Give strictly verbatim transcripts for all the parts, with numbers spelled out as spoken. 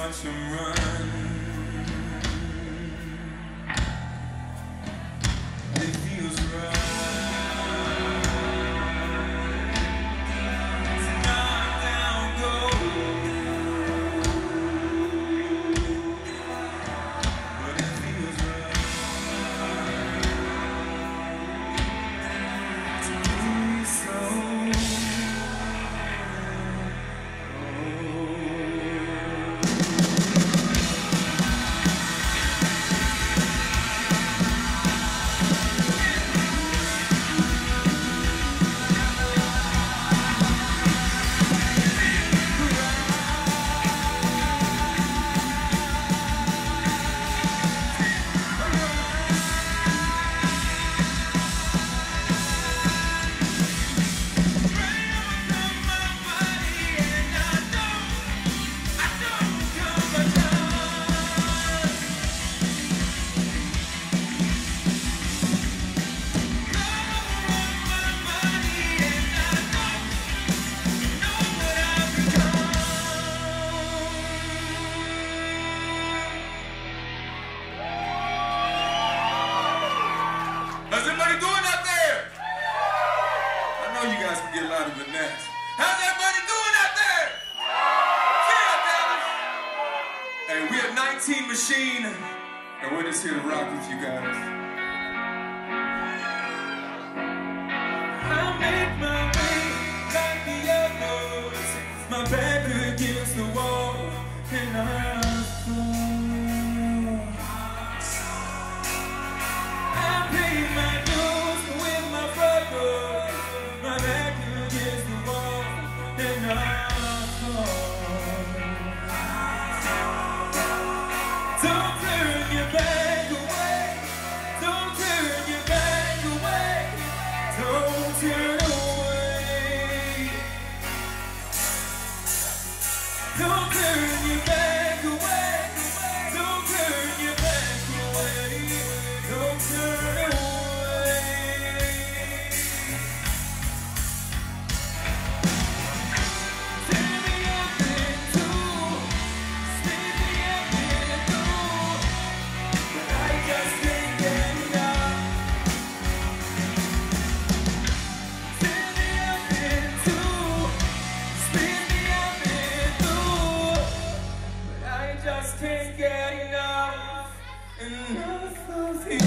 watch him run. It feels right. How's everybody doing out there? I know you guys can get louder than that. How's everybody doing out there? Yeah, Dallas. Hey, we have nineteen Machine, and we're just here to rock with you guys. I make my way like the others, my back against the wall, and I fall. Don't turn your back away. Don't turn your back away. Don't turn away. Don't turn your back away. Don't turn your back away. Don't turn away. Can't get enough, enough of you.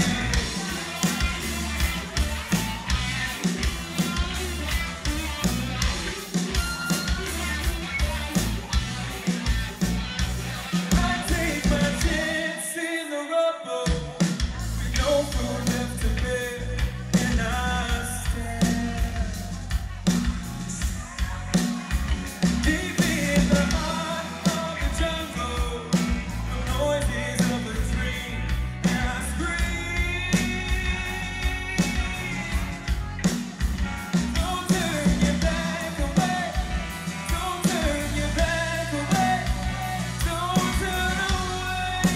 I take my chance in the rubble, with no food left to bed, and I stand deep in the heart of the jungle. Noises of a dream, and I scream. Don't turn your back away. Don't turn your back away. Don't turn away.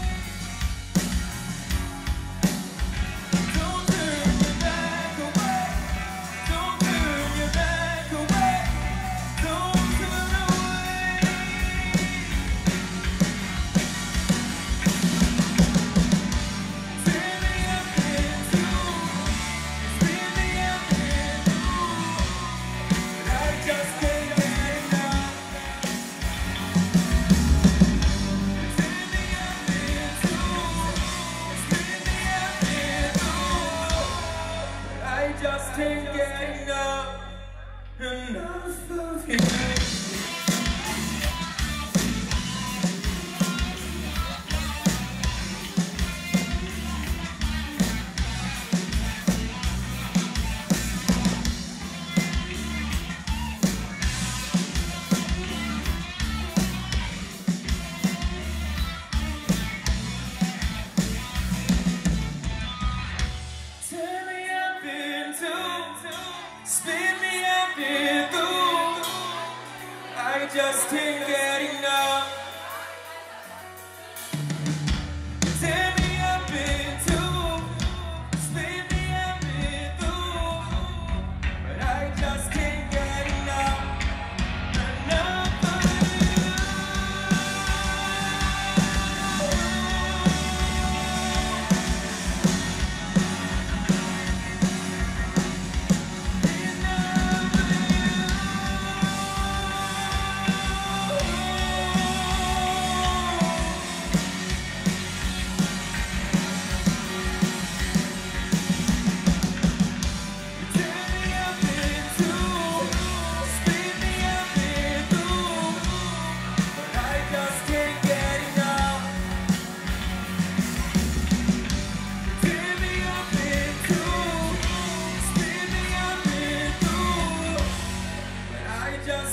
Don't turn your back away. Don't turn your back away. Don't turn away. Just can't get enough, enough of you. Spin me up in through. I just can't get enough. Tear me up in two. Spin me up in through. But I just can't get enough. Enough of you.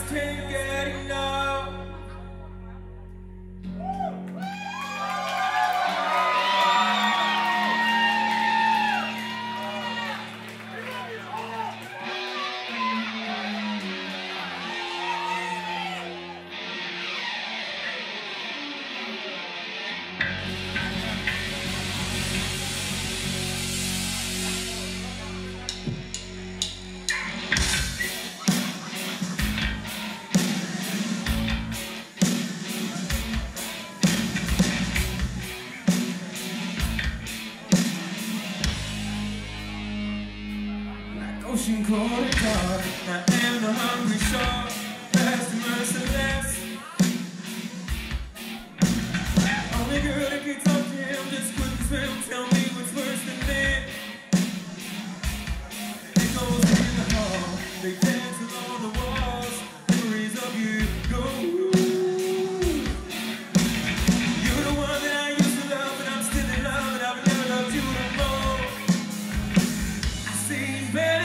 can't get enough. Ocean cold and dark, I am the hungry shark, fast and merciless. Only girl that can talk to him just couldn't swim. Tell me what's worse than this. It goes in the hall, they dance along the walls, memories of you go. You're the one that I used to love, and I'm still in love, and I've never loved you no more. I see better.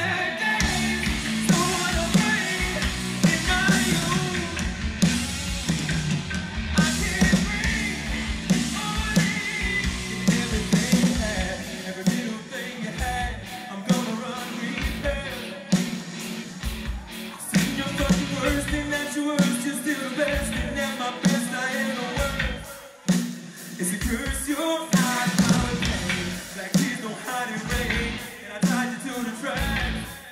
It's a curse you're out of pain. Like tears don't hide in rain. And I tied you to the track.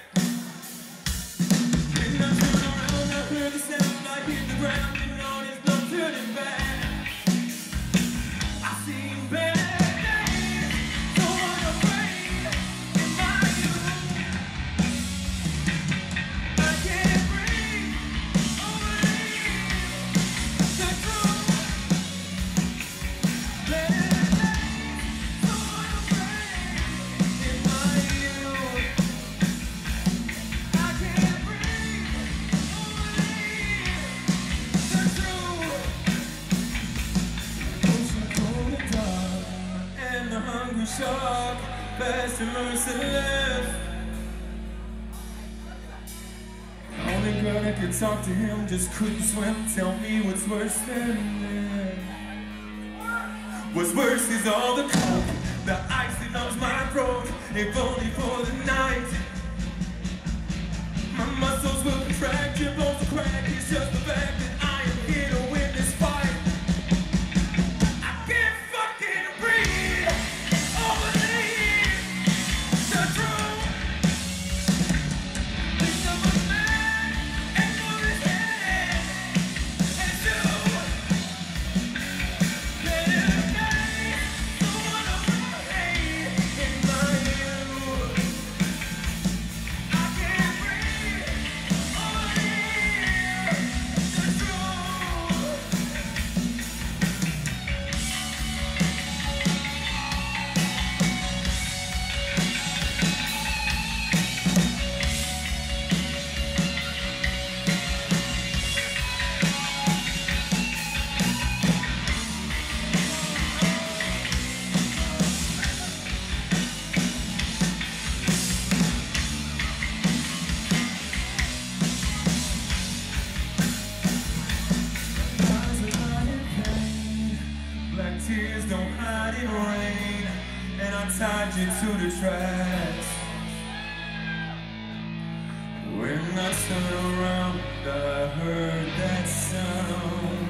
Then I turn around, I heard the sound. I hit the ground, and all there's no turning back. I've seen better days, so unafraid in my youth. I can't breathe or believe the truth. Shark, fast and merciless. Only girl that could talk to him just couldn't swim. Tell me what's worse than this. What's worse is all the coke, the ice that numbs my throat. If only for the night. My muscles will contract, your bones will crack. It's just the fact that I am here to win this fight. Tears don't hide in rain, and I tied you to the tracks. When I turned around, I heard that sound.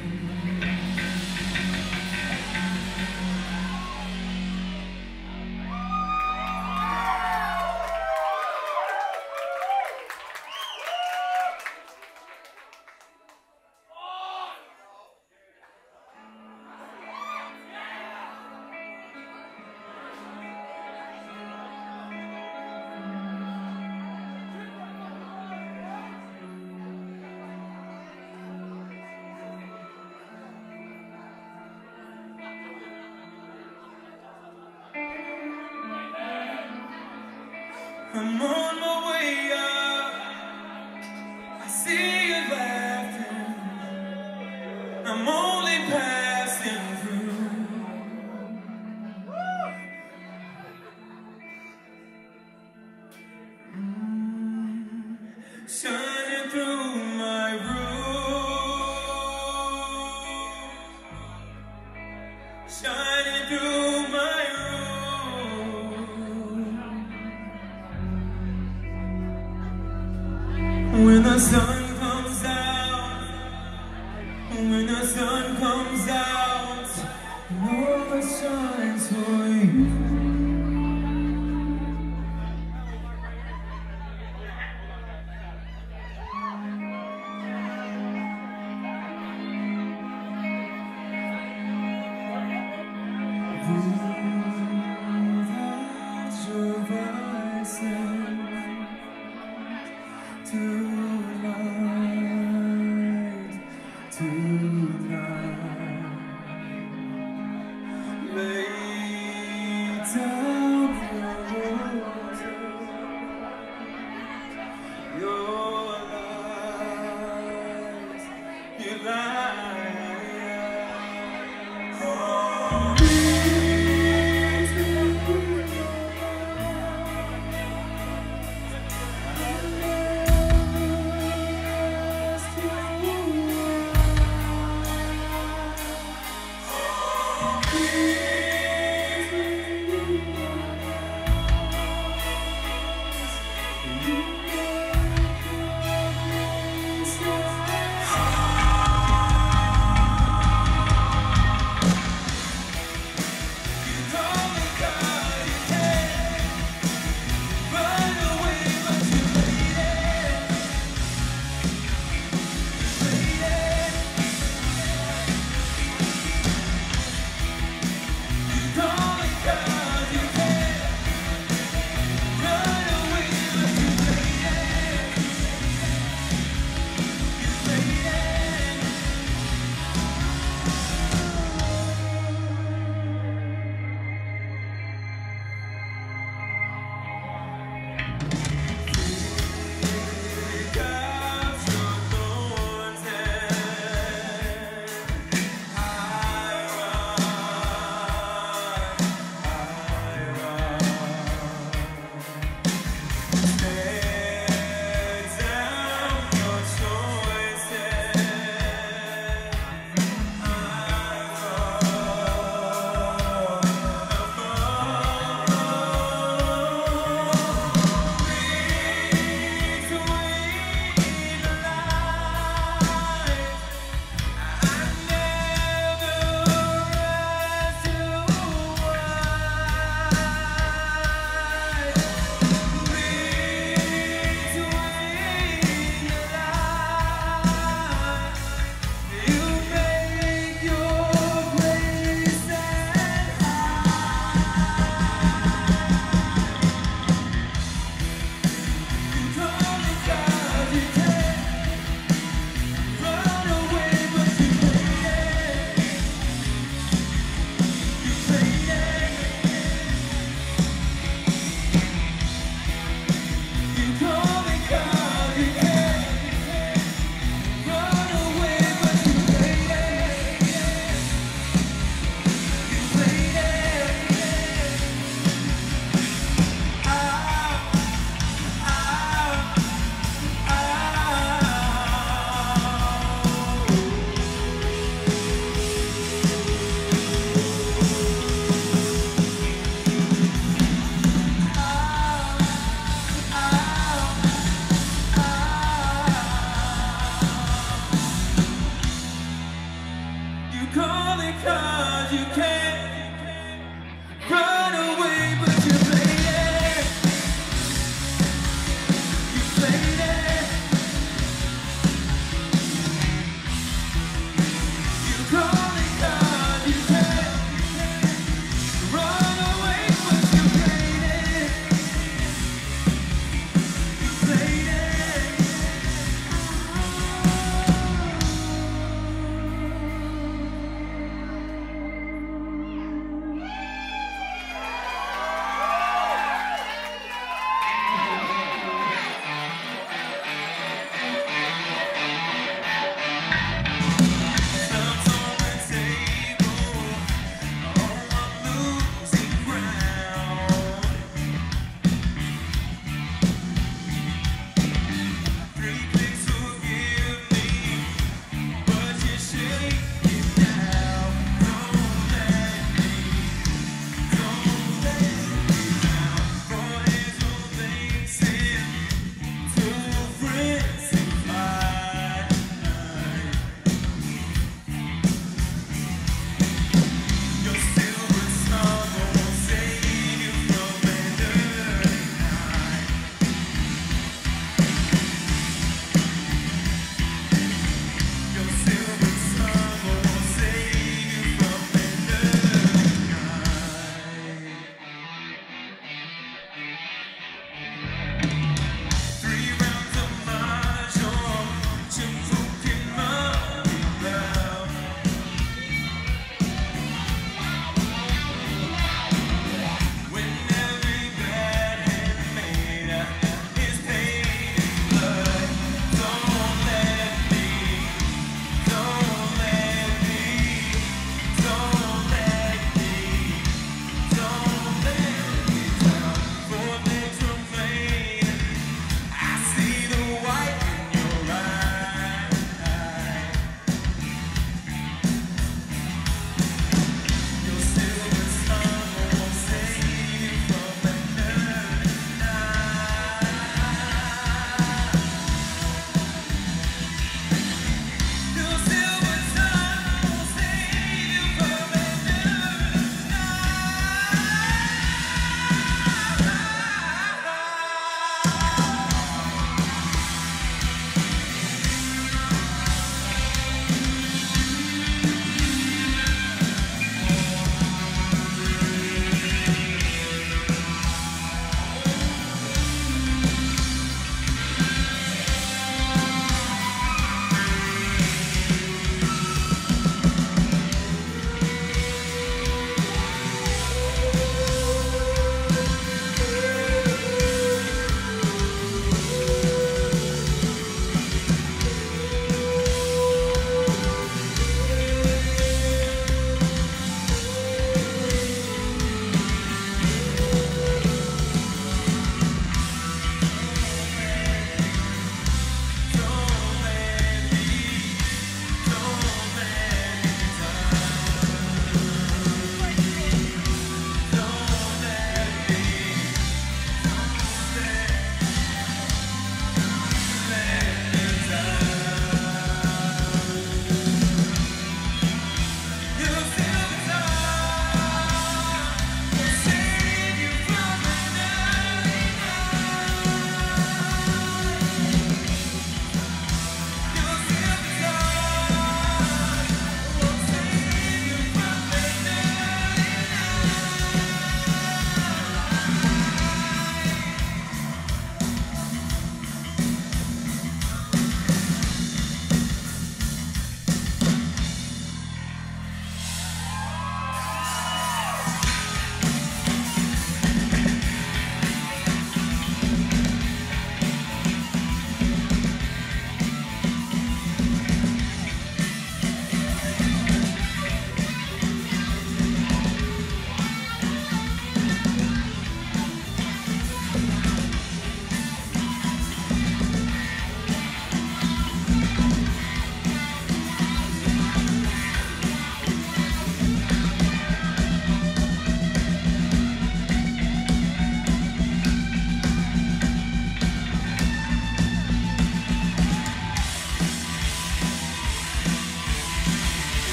I'm on my way up. I see you laughing. I'm only passing through. Mm, shining through my When the sun comes out, when the sun comes out, all that shines for you. To light, to